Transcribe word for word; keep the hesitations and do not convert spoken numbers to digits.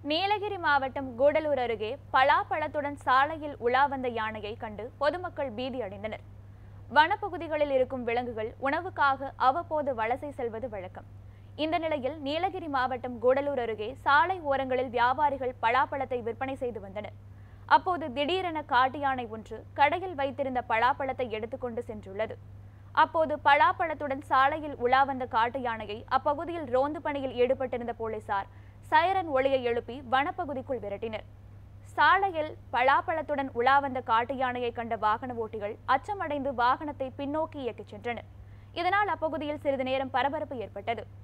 நீலகிரி மாவட்டம் கூடலூர் அருகே பலாப்பழத்துடன் சாலையில் உலா வந்த யானையை கண்டு பொதுமக்கள் பீதி அடைந்தனர். வனப்பகுதிகளில் இருக்கும் விலங்குகள் உணவுக்காக அவ்வப்போது வலசை செல்வது வழக்கம். இந்த நிலையில் நீலகிரி மாவட்டம் கூடலூர் அருகே சாலை ஓரங்களில் வியாபாரிகள் பலாப்பழத்தை விற்பனை செய்து வந்தனர். அப்போது திடீரென காட்டு யானை ஒன்று கடையில் வைத்திருந்த பலாப்பழத்தை எடுத்துக்கொண்டு சென்றுள்ளது. அப்போது பலாப்பழத்துடன் சாலையில் உலா வந்த காட்டு யானையை அப்பகுதியில் ரோந்து பணியில் ஈடுபட்டிருந்த போலீசார் சைரன் ஒலியை எழுப்பி வனப்பகுதிக்குள் விரட்டினர். சாலையில் பலாப்பழத்துடன் உலா வந்த காட்டு யானையை கண்ட வாகன ஓட்டிகள் அச்சமடைந்து வாகனத்தை பின்னோக்கி இயக்கிச் சென்றனர். இதனால் அப்பகுதியில் சிறிது நேரம் பரபரப்பு ஏற்பட்டது.